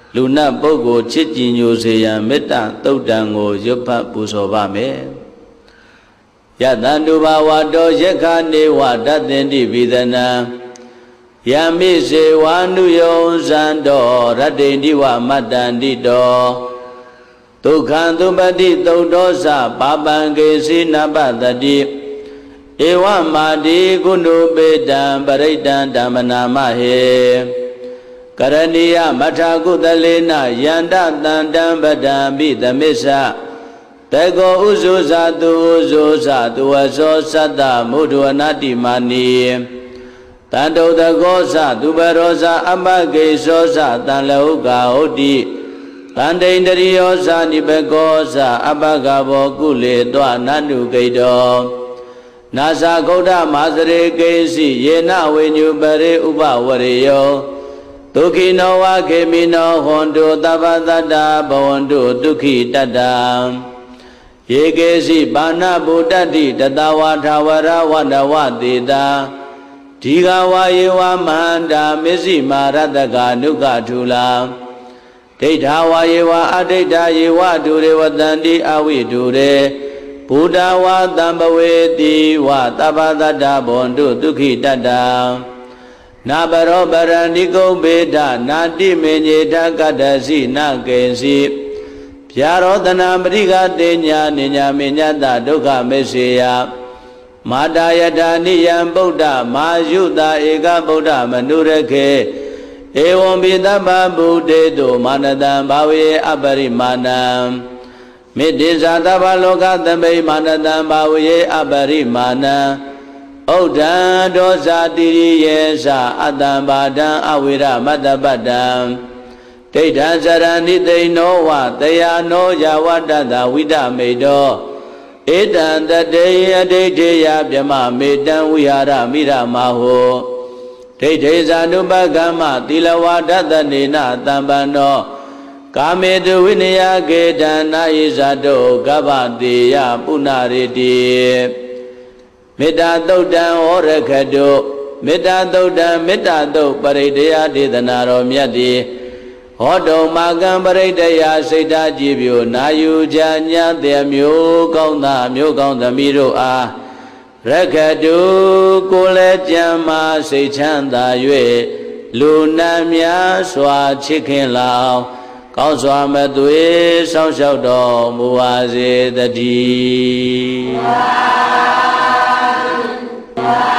လူနာပုဂ္ဂိုလ်ချစ်ကြည်ညိုစေရန်မေတ္တာသုတ်တံကိုရွတ်ဖတ်ပူဇော်ပါမယ်ယတန္တုဘာဝတောယက္ခနေဝတတ္တင်တိဝိဒနာယမိစေဝါနုယောဇံတော်ရတ္တိတိဝမတ္တန္တိတောဒုက္ခံသုပတိသုတ်တောသပါပံကေစီနပတတိဧဝမာတိကုဏုပေတံပရိတံဓမ္မနာမဟေကရဏီယမထာကုသလေနယန္တတန္တံပဒံပိသမစ္ဆတေကောဥဇုဇာတုဥဇုဇာတုဝသောသတ္တမုဒ္ဒဝနတိမာနီတန္တုတကောသသူပရောဇာအပကေသောသတံလဟုကာဟုတ်တိတန္တိန္တရိယောဇာနိဘကောသအပကဘောကုလေတောနန္နုကိတောနာဇာဂௌဒမာစရေကေစီယေနဝိညုပရေဥပဝရေယောဒုက္ခိနောဝခေမိနောဟွန်တုသဗ္ဗတတ္တဘဝန္တုဒုက္ခိတတ္တယေကေစီဘာနာဗုဒ္ဓတိတတဝါထာဝရဝန္တဝတေတာဒီဃဝါယေဝမဟန္တာမစ္စည်းမာရတကနုကထုလာဒိဋ္ဌာဝါယေဝအဒိဋ္ဌာယေဝဒုရေဝတန္တိအဝိဒုရေဘုဒ္ဓဝါတံပဝေတိဝသဗ္ဗတတ္တဘဝန္တုဒုက္ခိတတ္တနာပရောပရဏိကုံဘေဒနာတိမေညေထကတ္တစီနာကေစီဗျာရောတနာပရိကတေညာနိညာမေညတဒုက္ခမေစေယမာတာယထာနိယံဗုဒ္ဓမာယုတာဧကဗုဒ္ဓမနုရခေဧဝံပိသဗ္ဗဗုဒေတုမာနတံဘာဝေအပရိမာဏံမေတ္တိဇာသဗ္ဗလောကသမိမာနတံဘာဝေအပရိမာဏံဩဒံဒောဇာတိရိယေသအတ္တံဘာဒံအဝိရမတ္တပတ္တံဒိဋ္ဌံစရဏိသိနောဝတယာနောယဝတ္တသဝိဒမေတောဧတံတတေယဒိဋ္ဌေယဗြမမေတံဝိဟာရမိရမဟောဒိဋ္ဌေဇာနုပကမ္မသီလဝါဒတနေနတံပန္နောကာမေတုဝိနယကေတံနာယိဇာတောကဗ္ဗတေယပုဏ္ဏရေတိမေတ္တာသုတ်တံဟောရခတုမေတ္တာသုတ်တံမေတ္တာသုတ်ပရိဒေယဒေသနာတော်မြတ်တိဟောတုံမာကံပရိဒေယစိတ်ဓာကြည်ပြိုနာယူကြညာတဲ့မျိုးကောင်းသားမျိုးကောင်းသမီးတို့အားရခတုကိုယ်လည်းကြံမာစိတ်ချမ်းသာ၍လူနာများစွာချစ်ခင်လာအောင်ကောင်းစွာမသွေဆောင်းလျှောက်တော်မူပါစေတည်း